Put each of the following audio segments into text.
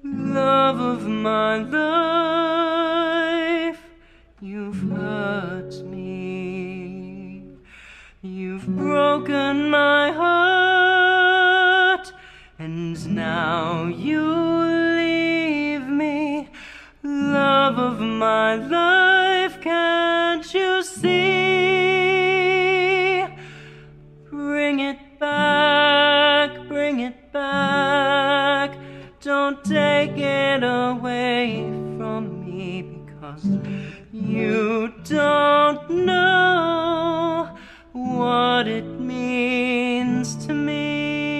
love of my life, you've hurt me. You've broken my heart, and now you leave me. Love of my life, can't you see? Bring it back, bring it back. Don't take it away from me, because you don't know what it means to me.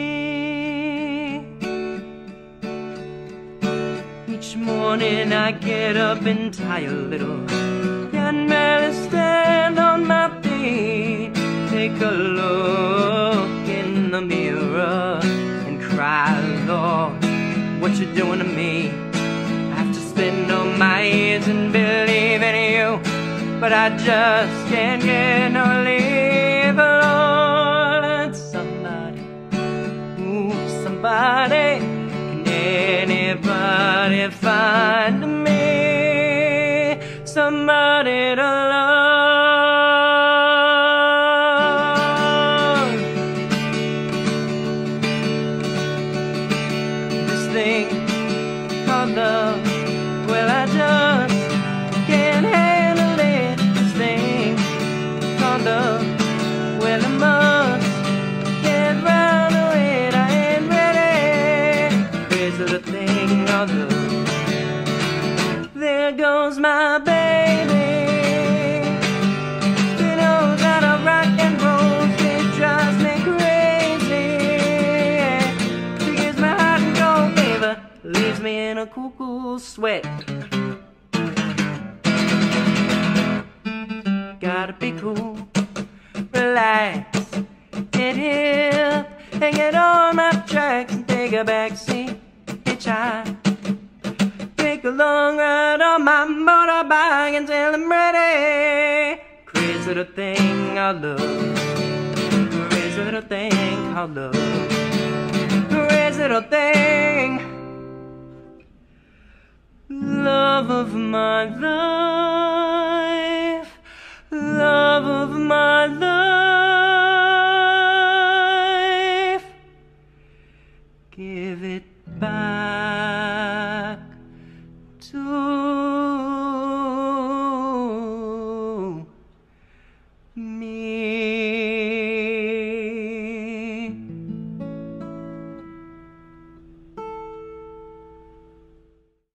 Each morning I get up and tie a little young man, stand on my feet, take a look in the mirror and cry, Lord, what you doing to me? I have to spend all my years and believe in you, but I just can't get no leave alone. Somebody, ooh, somebody, can anybody find me somebody to love? This thing called love, well, I just can't handle it. This thing called love, well, I must get round to it. I ain't ready. Here's the thing called love. There goes my baby. She knows how to rock and roll. She drives me crazy. She gives me hot and cold fever, leaves me in a cool sweat. Gotta be cool, relax, get hip, and get on my tracks and take a backseat, hitchhike. Take a long ride on my motorbike until I'm ready. Crazy little thing I love, crazy little thing I love, crazy little thing. Love of my life, love of my life, give it back.